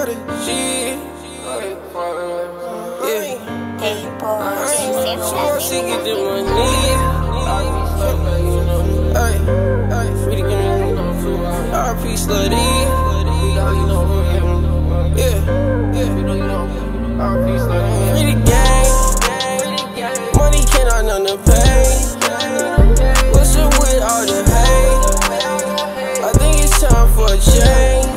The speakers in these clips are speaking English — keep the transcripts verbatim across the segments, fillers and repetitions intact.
got it, shit. Yeah. So she get the money. Ay, ay, free to give me R P slutty. Yeah, yeah. R P slutty. Free the gang. Money cannot numb the pain. What's up with all the hate? I think it's time for a change.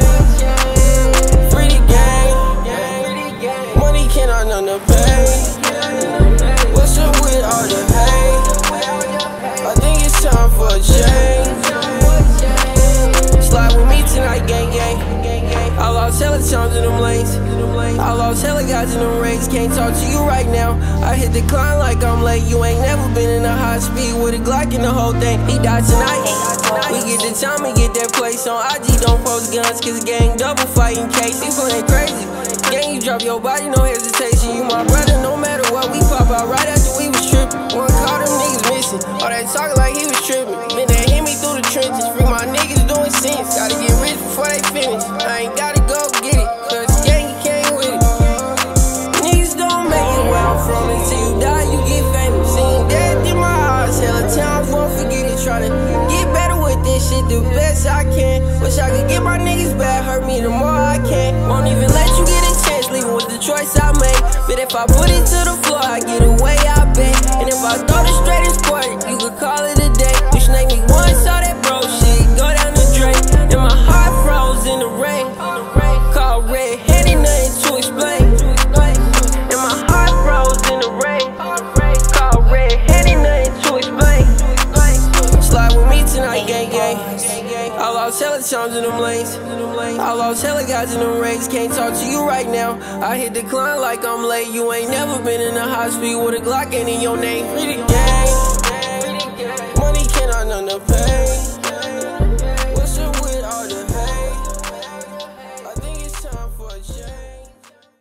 Free the gang. Money cannot numb the pain. What's up with all the hate? I think it's time for a change. Slide with me tonight, gang, gang. I lost hella times in them lanes. I lost hella guys in them raids. Can't talk to you right now. I hit the climb like I'm late. You ain't never been in a high speed with a Glock in the whole thing. He died tonight. We get the time and get that place on I G. Don't post guns, cause gang double fighting case. He playing crazy. Gang, you drop your body, no hesitation. You my brother, no matter what. We pop out right after we was tripping. One call, them niggas missing. All that talk like he was tripping. Then they hit me through the trenches. Free my niggas doing sins. Gotta get rich before they finish. I ain't gotta go get it, cause gang came with it. Niggas don't make it where I'm from. Until you die, you get famous. Seeing death in my eyes, hella times won't forget it. Try to get better with this shit, the best I can. Wish I could get my niggas back, hurt me the more I can. Won't even let you get a chance, leaving with the choice I make. But if I put it to the floor, I get away, I bet. And if I throw it straight in sport, you could call it a day. Bitch, name me once, all that bro shit, go down the drain. And my heart froze in the rain. Call red-headed, nothing to explain. And my heart froze in the rain. Call red-headed, nothing to explain. Slide with me tonight, gang, gang. I lost hella times in them lanes. I lost hella guys in them raids. Can't talk to you right now. I hit the climb like I'm late. You ain't never been in a high speed with a Glock ain't in your name. Free the gang. Money cannot numb the pain.